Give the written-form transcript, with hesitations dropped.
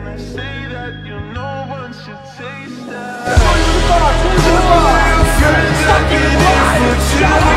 they say that you know once you taste that. Stuck in life.